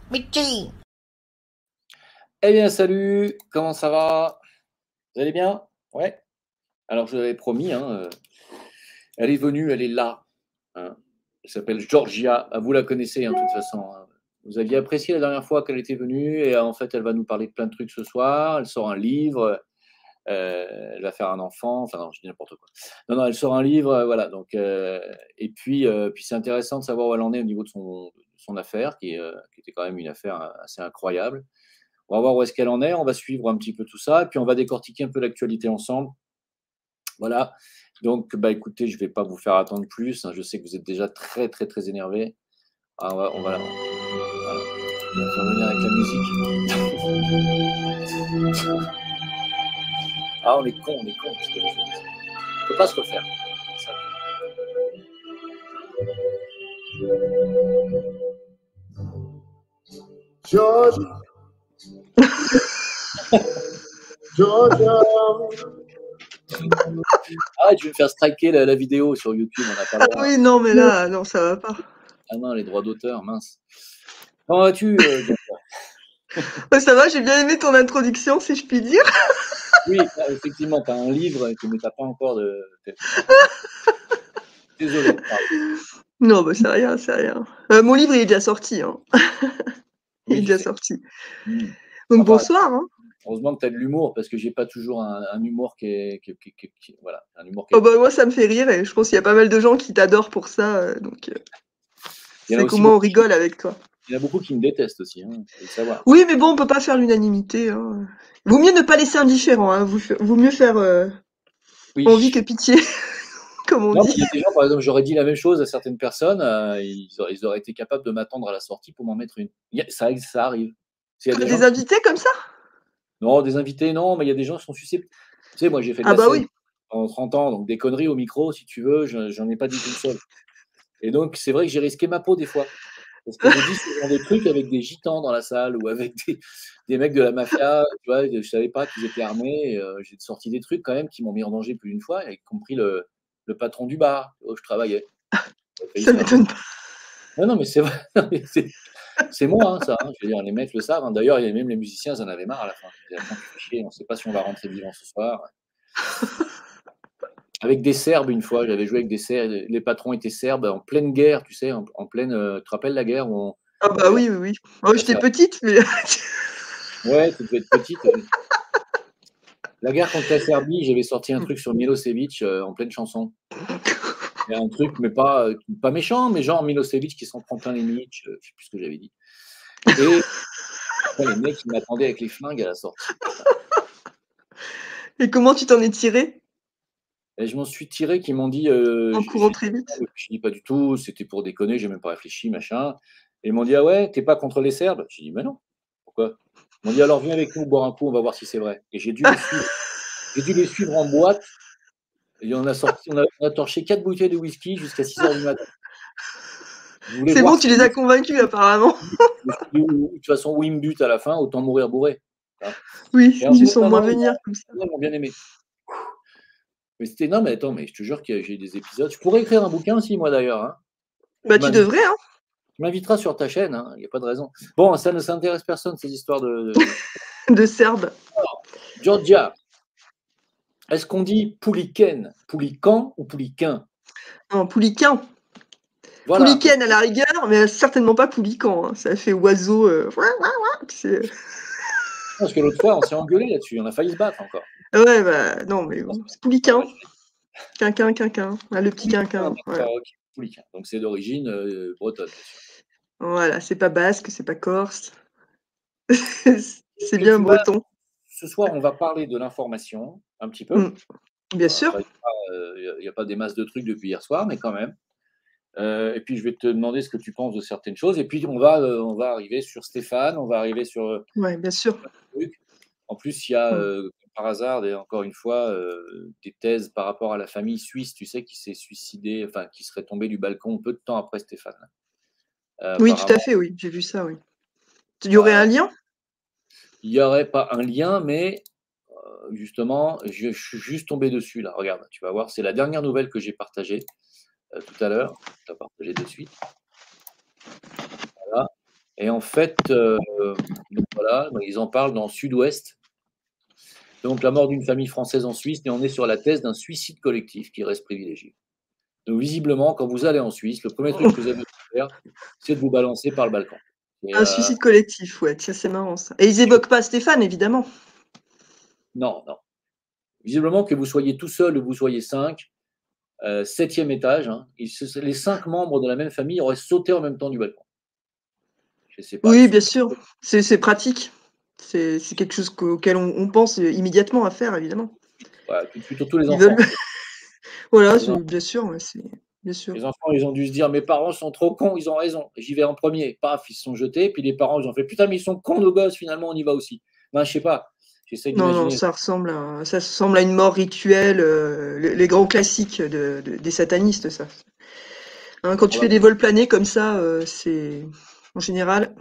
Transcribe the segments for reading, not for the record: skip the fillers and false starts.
Michi. Eh bien, salut, comment ça va? Vous allez bien? Ouais. Alors, je vous avais promis, elle est venue, elle est là. Hein. Elle s'appelle Georgia. Ah, vous la connaissez, de toute façon. Hein. Vous aviez apprécié la dernière fois qu'elle était venue, et en fait, elle va nous parler de plein de trucs ce soir. Elle sort un livre, elle va faire un enfant. Enfin, non, je dis n'importe quoi. Non, non, elle sort un livre, voilà. Donc, et puis c'est intéressant de savoir où elle en est au niveau de son affaire, qui était quand même une affaire assez incroyable. On va voir où est-ce qu'elle en est, on va suivre un petit peu tout ça, et puis on va décortiquer un peu l'actualité ensemble. Voilà. Donc, bah, écoutez, je ne vais pas vous faire attendre plus. Hein. Je sais que vous êtes déjà très, très, très énervés. Ah, voilà. On va faire venir avec la musique. Ah, on est con. On ne peut pas se refaire. Ça. Georgia. Georgia. Ah, tu veux me faire striker la vidéo sur YouTube, on n'a pas le droit. Ah oui, non, mais là, non, ça va pas. Ah non, les droits d'auteur, mince. Comment vas-tu, Ouais, ça va, j'ai bien aimé ton introduction, si je puis dire. Oui, effectivement, tu as un livre, mais tu n'as pas encore de... Désolé. Non, bah, c'est rien, c'est rien. Mon livre, il est déjà sorti. Hein. Il est déjà sorti. Donc, bonsoir. Hein. Heureusement que tu as de l'humour, parce que j'ai pas toujours un humour qui voilà, un humour Oh bah, moi, ça me fait rire, et je pense qu'il y a pas mal de gens qui t'adorent pour ça. Donc, c'est comment on rigole avec toi. Il y en a beaucoup qui me détestent aussi, hein, faut le savoir. Oui, mais bon, on peut pas faire l'unanimité. Hein. Vaut mieux ne pas laisser indifférent. Hein. Vaut mieux faire envie que pitié, comme on dit. Il y a des gens, par exemple, j'aurais dit la même chose à certaines personnes, ils auraient été capables de m'attendre à la sortie pour m'en mettre une. Ça arrive. Des invités comme ça? Non, des invités, non, mais il y a des gens qui sont susceptibles. Tu sais, moi, j'ai fait de la scène pendant 30 ans, donc des conneries au micro, si tu veux, j'en ai pas dit qu'une seule. Et donc, c'est vrai que j'ai risqué ma peau des fois. Parce que j'ai dit ce genre de trucs avec des gitans dans la salle ou avec des mecs de la mafia, tu vois, je savais pas qu'ils étaient armés. J'ai sorti des trucs quand même qui m'ont mis en danger plus d'une fois, y compris le patron du bar où je travaillais. Ça m'étonne pas. Non, mais c'est vrai. C'est moi, hein, ça. Hein. Je veux dire, les mecs le savent. Hein. D'ailleurs, même les musiciens, ils en avaient marre à la fin. Ils disaient, attends, tu fais chier, on ne sait pas si on va rentrer vivant ce soir. Avec des Serbes, une fois, j'avais joué avec des Serbes. Les patrons étaient Serbes en pleine guerre, tu sais, en pleine. Tu te rappelles la guerre où Ah bah oui. Moi, j'étais petite, mais. Ouais, tu devais être petite. La guerre contre la Serbie, j'avais sorti un truc sur Milosevic en pleine chanson. Et un truc, mais pas méchant, mais genre Milosevic qui s'en prend plein les mitch, je ne sais plus ce que j'avais dit. Et les mecs, ils m'attendaient avec les flingues à la sortie. Et comment tu t'en es tiré? Et je m'en suis tiré, qu'ils m'ont dit. En courant très vite. Je dis pas du tout, c'était pour déconner, j'ai même pas réfléchi, machin. Et ils m'ont dit, ah ouais, t'es pas contre les Serbes? J'ai dit, mais non. Pourquoi? Ils m'ont dit, alors viens avec nous boire un coup, on va voir si c'est vrai. Et j'ai dû les suivre. J'ai dû les suivre en boîte. Et on a torché 4 bouteilles de whisky jusqu'à 6h du matin. C'est bon, tu les as convaincus apparemment. De toute façon, où ils me butent à la fin, autant mourir bourré. Hein. Oui, tu sens moins venir comme ça. Ils m'ont bien aimé. Mais c'était non, mais attends, mais je te jure que j'ai des épisodes. Je pourrais écrire un bouquin aussi, moi d'ailleurs. Hein. Bah, tu devrais, hein. Tu m'inviteras sur ta chaîne, il n'y a pas de raison. Bon, ça ne s'intéresse personne, ces histoires de Serbes. Alors, Georgia, est-ce qu'on dit pouliken, poulican ou pouliquin? Non, pouliquin. Voilà. Pouliken à la rigueur, mais certainement pas poulican. Hein. Ça fait oiseau. Parce que l'autre fois, on s'est engueulé là-dessus, on a failli se battre encore. Ouais, bah non, mais c'est pouliquin. Quinquin. Ah, le petit quinquin. Voilà. Pouliquin. Donc c'est d'origine bretonne, bien sûr. Voilà, c'est pas basque, c'est pas corse. C'est bien breton. Ce soir, on va parler de l'information, un petit peu. Bien sûr. Il n'y a pas des masses de trucs depuis hier soir, mais quand même. Et puis, je vais te demander ce que tu penses de certaines choses. Et puis, on va arriver sur Stéphane, on va arriver sur... Oui, bien sûr. En plus, il y a, par hasard, et encore une fois, des thèses par rapport à la famille suisse, tu sais, qui s'est suicidée, enfin, qui serait tombée du balcon peu de temps après Stéphane. Oui, tout à fait, oui. J'ai vu ça, oui. Il y aurait un lien? Il n'y aurait pas un lien, mais justement, je suis juste tombé dessus, là. Regarde, tu vas voir, c'est la dernière nouvelle que j'ai partagée tout à l'heure. Je vais la partager de suite. Voilà. Et en fait, donc voilà, ils en parlent dans Sud-Ouest. Donc la mort d'une famille française en Suisse, et on est sur la thèse d'un suicide collectif qui reste privilégié. Donc visiblement, quand vous allez en Suisse, le premier truc que vous avez à faire, c'est de vous balancer par le balcon. Et, Un suicide collectif, ouais, tiens, c'est marrant ça. Et ils évoquent pas Stéphane, évidemment. non, non. Visiblement, que vous soyez tout seul ou vous soyez 5, 7e étage, hein, les 5 membres de la même famille auraient sauté en même temps du balcon. Je sais pas, Oui, bien sûr, c'est pratique. C'est quelque chose auquel on pense immédiatement à faire, évidemment. Voilà, tout de suite, surtout les Ils enfants. veulent. Voilà, Les enfants. bien sûr, ouais, bien sûr. Les enfants, ils ont dû se dire, mes parents sont trop cons, ils ont raison. J'y vais en premier. Paf, ils se sont jetés. Puis les parents, ils ont fait, putain, mais ils sont cons, nos gosses, finalement, on y va aussi. Ben, je sais pas. J'essaie Non, d'imaginer. ça ressemble à une mort rituelle, les grands classiques des satanistes, ça. Hein, quand tu fais des vols planés comme ça, c'est en général,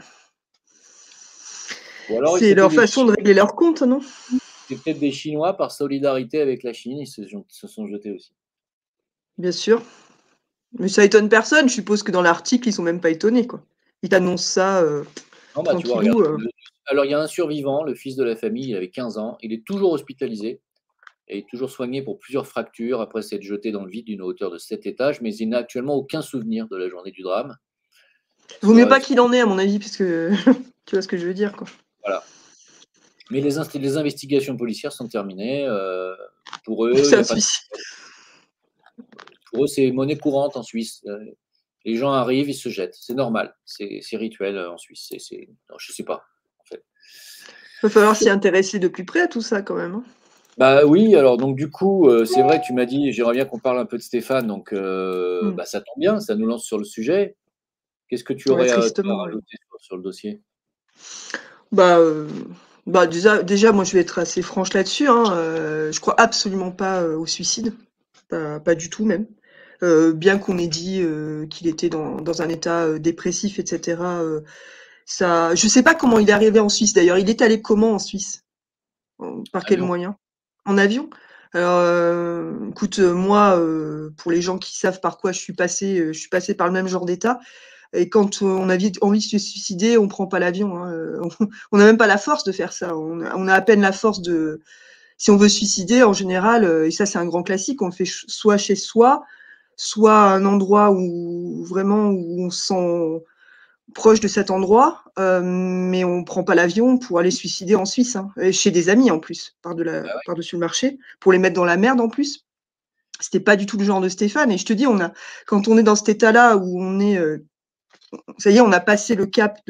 c'est leur façon de régler leur compte, non? C'est peut-être des Chinois par solidarité avec la Chine, ils se sont jetés aussi. Bien sûr. Mais ça étonne personne. Je suppose que dans l'article, ils sont même pas étonnés, quoi. Ils t'annoncent ça Non, bah, tu vois, tranquillou. regarde. Alors, il y a un survivant, le fils de la famille, il avait 15 ans. Il est toujours hospitalisé et toujours soigné pour plusieurs fractures après s'être jeté dans le vide d'une hauteur de 7 étages, mais il n'a actuellement aucun souvenir de la journée du drame. Vaut mieux pas qu'il en ait, à mon avis, puisque tu vois ce que je veux dire, quoi. Voilà. Mais les investigations policières sont terminées. Pour eux, C'est un suicide. Pour eux, c'est monnaie courante en Suisse. Les gens arrivent, ils se jettent. C'est normal. C'est rituel en Suisse. Non, je sais pas, en fait. Il va falloir s'y intéresser de plus près à tout ça, quand même. Hein. Bah oui, alors donc du coup, c'est vrai, tu m'as dit, j'aimerais bien qu'on parle un peu de Stéphane, donc bah, ça tombe bien, ça nous lance sur le sujet. Qu'est-ce que tu aurais à rajouter sur le dossier? Bah déjà, moi je vais être assez franche là-dessus. Hein, je crois absolument pas au suicide, pas du tout même. Bien qu'on ait dit qu'il était dans un état dépressif, etc. Ça, je sais pas comment il est arrivé en Suisse d'ailleurs. Il est allé comment en Suisse? Par quel moyen? En avion? Alors, écoute, moi, pour les gens qui savent par quoi je suis passée par le même genre d'état. Et quand on a envie de se suicider, on prend pas l'avion. Hein. On n'a même pas la force de faire ça. On a à peine la force de. Si on veut se suicider, en général, et ça c'est un grand classique, on le fait soit chez soi, soit à un endroit où vraiment où on se sent proche de cet endroit, mais on prend pas l'avion pour aller se suicider en Suisse, hein, et chez des amis en plus, par-dessus le marché, pour les mettre dans la merde en plus. C'était pas du tout le genre de Stéphane. Et je te dis, quand on est dans cet état-là où on est ça y est, on a passé le cap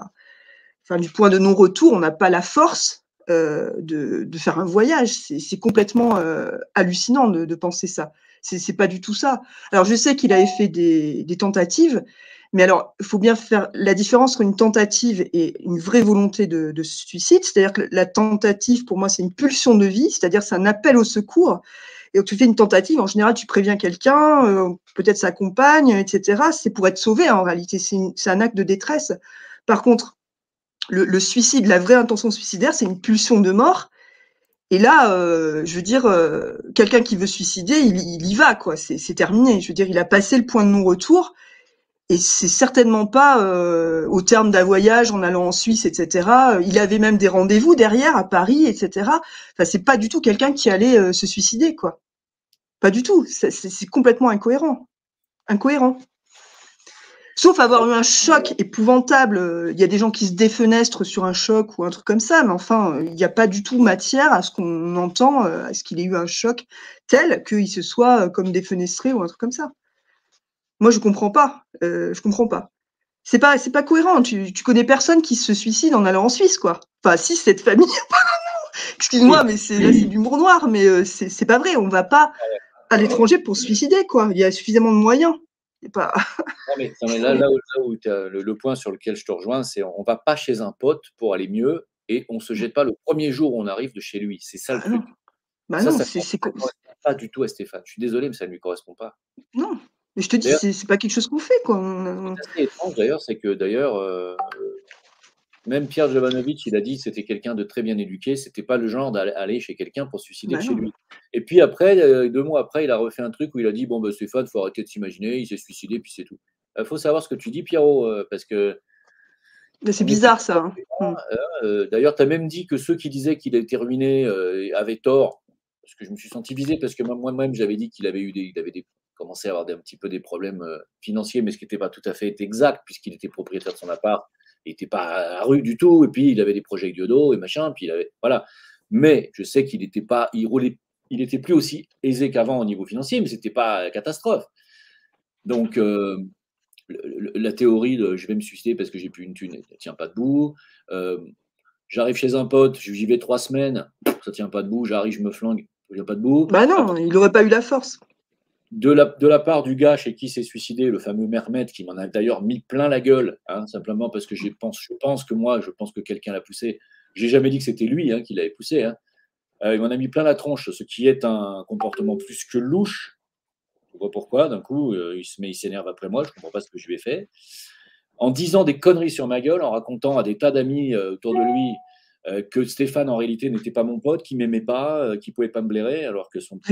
du point de non-retour, on n'a pas la force de faire un voyage. C'est complètement hallucinant de penser ça. C'est pas du tout ça. Alors, je sais qu'il avait fait des tentatives, mais alors, il faut bien faire la différence entre une tentative et une vraie volonté de suicide. C'est-à-dire que la tentative, pour moi, c'est une pulsion de vie, c'est-à-dire c'est un appel au secours. Et quand tu fais une tentative, en général, tu préviens quelqu'un, peut-être sa compagne, etc. C'est pour être sauvé, hein, en réalité. C'est un acte de détresse. Par contre, le suicide, la vraie intention suicidaire, c'est une pulsion de mort. Et là, je veux dire, quelqu'un qui veut se suicider, il y va, quoi. C'est terminé. Je veux dire, il a passé le point de non-retour. Et c'est certainement pas au terme d'un voyage en allant en Suisse, etc. Il avait même des rendez-vous derrière à Paris, etc. Enfin, c'est pas du tout quelqu'un qui allait se suicider, quoi. Pas du tout. C'est complètement incohérent. Incohérent. Sauf avoir eu un choc épouvantable. Il y a des gens qui se défenestrent sur un choc ou un truc comme ça, mais enfin, il n'y a pas du tout matière à ce qu'on entend, à ce qu'il ait eu un choc tel qu'il se soit comme défenestré ou un truc comme ça. Moi, je comprends pas. Je comprends pas. C'est pas cohérent. Tu connais personne qui se suicide en allant en Suisse, quoi. Enfin, si, cette famille, apparemment. Excuse-moi, mais c'est de l'humour noir, mais c'est pas vrai. On va pas à l'étranger pour se suicider, quoi. Il y a suffisamment de moyens. Pas... Non, mais là où le point sur lequel je te rejoins, c'est on va pas chez un pote pour aller mieux et on se jette pas le premier jour où on arrive de chez lui. C'est ça le truc. Bah Ça non, correspond pas du tout à Stéphane. Je suis désolé, mais ça ne lui correspond pas. Non, mais je te dis, c'est pas quelque chose qu'on fait, quoi. C'est assez étrange d'ailleurs, c'est que d'ailleurs, même Pierre Jovanovic, il a dit que c'était quelqu'un de très bien éduqué, c'était pas le genre d'aller chez quelqu'un pour se suicider de chez lui. Et puis après, 2 mois après, il a refait un truc où il a dit bon bah Stéphane, faut arrêter de s'imaginer, il s'est suicidé, puis c'est tout. Faut savoir ce que tu dis, Pierrot, parce que C'est On est bizarre ça. Hein. D'ailleurs, tu as même dit que ceux qui disaient qu'il a été ruiné avaient tort, parce que je me suis senti visé, parce que moi-même, j'avais dit qu'il avait commencé à avoir un petit peu des problèmes financiers, mais ce qui n'était pas tout à fait exact, puisqu'il était propriétaire de son appart, il n'était pas à la rue du tout, et puis il avait des projets avec Diodo et machin, puis voilà. Mais je sais qu'il n'était pas, il était plus aussi aisé qu'avant au niveau financier, mais c'était pas catastrophe. Donc, la théorie de je vais me suicider parce que j'ai plus une thune, elle ne tient pas debout. J'arrive chez un pote, j'y vais 3 semaines, ça tient pas debout, j'arrive, je me flingue, ça tient pas debout. Bah non, il n'aurait pas eu la force. De la part du gars chez qui s'est suicidé, le fameux Mehmet, qui m'en a d'ailleurs mis plein la gueule, hein, simplement parce que je pense que quelqu'un l'a poussé. J'ai jamais dit que c'était lui qui l'avait poussé. Hein. Il m'en a mis plein la tronche, ce qui est un comportement plus que louche. Je ne sais pas pourquoi, d'un coup, il s'énerve après moi, je ne comprends pas ce que je lui ai fait. En disant des conneries sur ma gueule, en racontant à des tas d'amis autour de lui que Stéphane, en réalité, n'était pas mon pote, qu'il m'aimait pas, qu'il pouvait pas me blairer, alors que son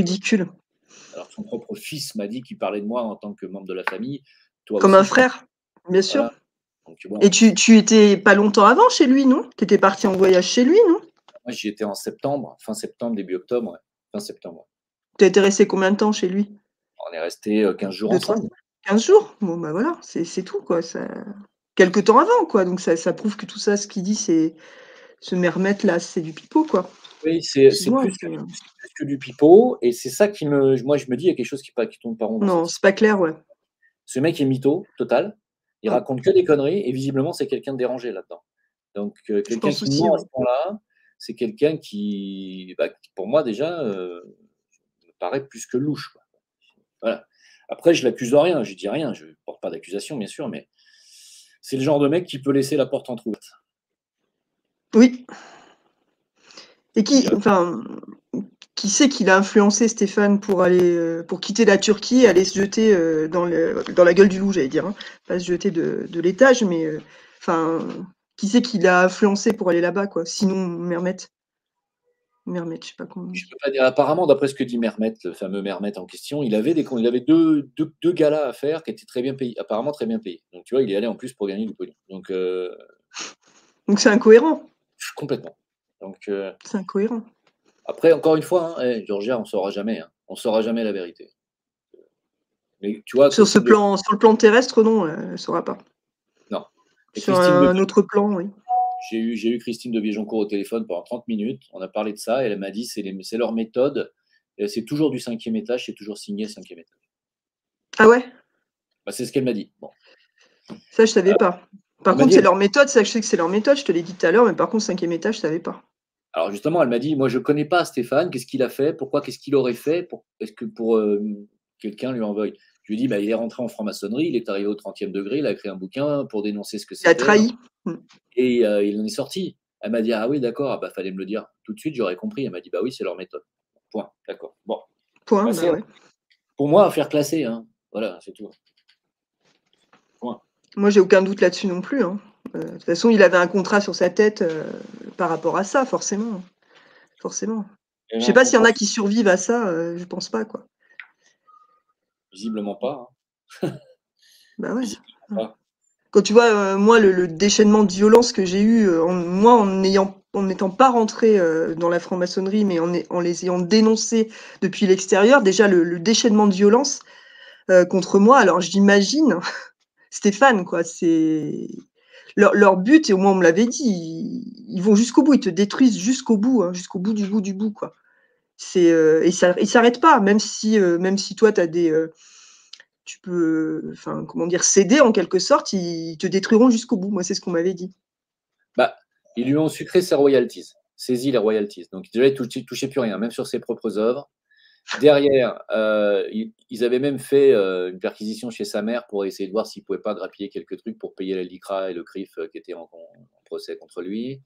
propre fils m'a dit qu'il parlait de moi en tant que membre de la famille. Toi Comme aussi, un frère, bien sûr. voilà. Donc, bon, Et tu étais pas longtemps avant chez lui, non? Tu étais parti en voyage chez lui, non? moi, j'y étais en septembre, fin septembre, début octobre. Ouais. Fin septembre. Tu étais resté combien de temps chez lui? On est resté 15 jours 2, 3, ensemble. 15 jours? Bon, bah voilà, c'est tout, quoi. Ça... Quelque temps avant, quoi. Donc ça prouve que tout ça, ce qu'il dit, c'est ce Mehmet là, c'est du pipeau, quoi. Oui, c'est Excuse-moi. plus que du pipeau. Et c'est ça moi, je me dis, il y a quelque chose qui tourne pas rond dans Non, cette c'est histoire. pas clair, ouais. Ce mec est mytho, total. Il raconte que des conneries et visiblement, c'est quelqu'un de dérangé là-dedans. Donc, Je quelqu'un pense qui aussi, ment à ouais. ce point-là, c'est quelqu'un qui, pour moi, déjà, me paraît plus que louche. Quoi. Voilà. Après, je l'accuse de rien, je dis rien, je ne porte pas d'accusation, bien sûr, mais c'est le genre de mec qui peut laisser la porte entrouverte. Oui. Et qui sait qu'il a influencé Stéphane pour aller pour quitter la Turquie et aller se jeter dans la gueule du loup, j'allais dire, hein. Pas se jeter de l'étage, mais qui sait qu'il a influencé pour aller là-bas, quoi. Sinon, Mehmet, je sais pas comment. Je peux pas dire. Apparemment, d'après ce que dit Mehmet, le fameux Mehmet en question, il avait deux galas à faire qui étaient très bien payés, apparemment très bien payés. Donc tu vois, il est allé en plus pour gagner du pognon. Donc Donc c'est incohérent. complètement. Donc C'est incohérent. après, encore une fois, Georgia, on ne saura jamais. Hein. On ne saura jamais la vérité. Mais tu vois, Sur le plan terrestre, non, elle ne saura pas. non. Et Sur un autre plan, oui. J'ai eu Christine de Viejoncourt au téléphone pendant 30 minutes. On a parlé de ça et elle m'a dit c'est leur méthode. C'est toujours du 5e étage, c'est toujours signé 5e étage. Ah ouais? C'est ce qu'elle m'a dit. Bon. Ça, je savais pas. Par contre, dit, c'est leur méthode, ça, je sais que c'est leur méthode, je te l'ai dit tout à l'heure, mais par contre, 5e étage, je savais pas. Alors justement, elle m'a dit, moi je ne connais pas Stéphane, qu'est-ce qu'il a fait, pourquoi, qu'est-ce qu'il aurait fait, est-ce que pour quelqu'un lui en veuille. Je lui ai dit, il est rentré en franc-maçonnerie, il est arrivé au 30e degré, il a écrit un bouquin pour dénoncer ce que c'était. Il a trahi. Et il en est sorti. Elle m'a dit, ah oui, d'accord, fallait me le dire. Tout de suite, j'aurais compris. Elle m'a dit, oui, c'est leur méthode. Point, d'accord. Bon. Point, ouais. Pour moi, à faire classer, hein. Voilà, c'est tout. Point. Moi, j'ai aucun doute là-dessus non plus. Hein. De toute façon, il avait un contrat sur sa tête par rapport à ça, forcément. Forcément. Je sais pas s'il y en a qui survivent à ça, je pense pas, quoi. Visiblement pas. Hein. Bah ouais. Visiblement pas. Quand tu vois, moi, le déchaînement de violence que j'ai eu, en n'étant pas rentré dans la franc-maçonnerie, mais en les ayant dénoncés depuis l'extérieur, déjà le déchaînement de violence contre moi, alors j'imagine Stéphane, quoi, c'est leur but, et au moins on me l'avait dit, ils vont jusqu'au bout, ils te détruisent jusqu'au bout, hein, jusqu'au bout du bout, quoi. Et ça, ils s'arrêtent pas, même si toi, tu peux, comment dire, céder en quelque sorte, ils te détruiront jusqu'au bout. Moi, c'est ce qu'on m'avait dit. Ils lui ont sucré ses royalties, saisi les royalties. Donc déjà, il ne touchait plus rien, même sur ses propres œuvres. Derrière, ils avaient même fait une perquisition chez sa mère pour essayer de voir s'ils ne pouvaient pas grappiller quelques trucs pour payer la LICRA et le CRIF qui étaient en procès contre lui.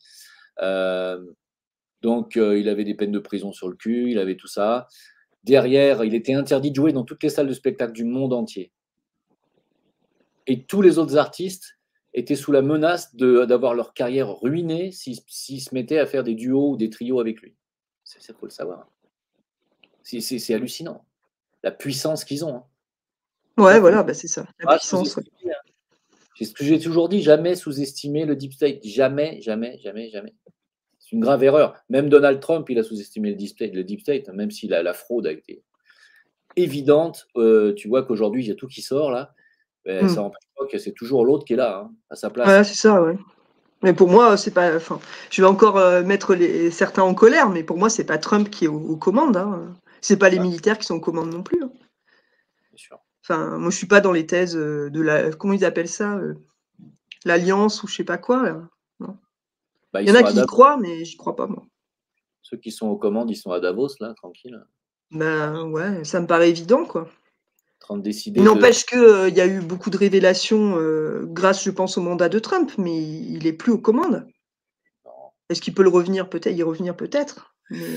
Donc, il avait des peines de prison sur le cul, il avait tout ça. Derrière, il était interdit de jouer dans toutes les salles de spectacle du monde entier. Et tous les autres artistes étaient sous la menace d'avoir leur carrière ruinée s'ils se mettaient à faire des duos ou des trios avec lui. Il faut le savoir. C'est hallucinant, la puissance qu'ils ont. Hein. Ouais, voilà, c'est ça, la puissance. Ouais. C'est ce que j'ai toujours dit, jamais sous-estimer le deep state. Jamais, jamais, jamais, jamais. C'est une grave erreur. Même Donald Trump, il a sous-estimé le deep state, même si la fraude a été évidente. Tu vois qu'aujourd'hui, il y a tout qui sort là. Ça n'empêche pas que c'est toujours l'autre qui est là, hein, à sa place. Ouais, c'est ça, ouais. Mais pour moi, c'est pas. Enfin, je vais encore mettre certains en colère, mais pour moi, c'est pas Trump qui est aux commandes. Hein. C'est pas les militaires qui sont aux commandes non plus. Hein. Bien sûr. Enfin, moi, je suis pas dans les thèses de la. Comment ils appellent ça l'alliance ou je sais pas quoi. Là. Non. Bah, il y en a qui y croient, mais j'y crois pas, moi. Ceux qui sont aux commandes, ils sont à Davos, là, tranquille. Ben ouais, ça me paraît évident, quoi. En train de décider. Il n'empêche qu'il y a eu beaucoup de révélations grâce, je pense, au mandat de Trump, mais il est plus aux commandes. Est-ce qu'il peut y revenir peut-être mais...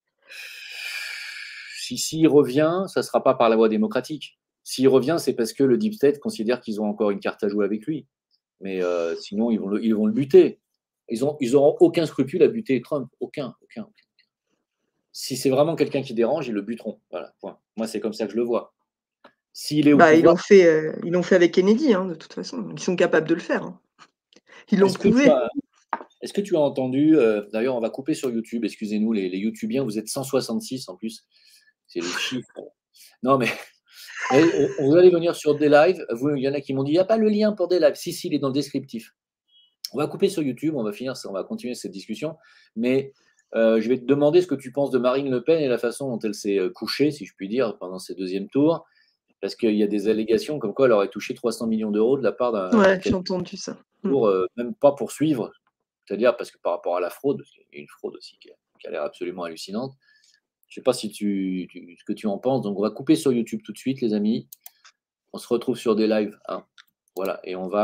S'il revient, ça ne sera pas par la voie démocratique. S'il revient, c'est parce que le Deep State considère qu'ils ont encore une carte à jouer avec lui. Mais sinon, ils vont le buter. Ils n'auront aucun scrupule à buter Trump. Aucun. Si c'est vraiment quelqu'un qui dérange, ils le buteront. Voilà, point. Moi, c'est comme ça que je le vois. S'il est au pouvoir, ils l'ont fait avec Kennedy, hein, de toute façon. Ils sont capables de le faire. Hein. Ils l'ont prouvé. Est-ce que tu as entendu, d'ailleurs, on va couper sur YouTube, excusez-nous, les YouTubiens, vous êtes 166 en plus. C'est le chiffre. Non, mais vous allez venir sur des lives. Il y en a qui m'ont dit, il n'y a pas le lien pour des lives. Si, il est dans le descriptif. On va couper sur YouTube, on va continuer cette discussion. Mais je vais te demander ce que tu penses de Marine Le Pen et la façon dont elle s'est couchée, si je puis dire, pendant ses deuxièmes tours. Parce qu'il y a des allégations comme quoi elle aurait touché 300 millions d'euros de la part d'un. Ouais, j'ai entendu ça. Pour même pas poursuivre. C'est-à-dire parce que par rapport à la fraude, parce qu'il y a une fraude aussi qui a l'air absolument hallucinante. Je ne sais pas si ce que tu en penses. Donc, on va couper sur YouTube tout de suite, les amis. On se retrouve sur des lives. Hein. Voilà. Et on va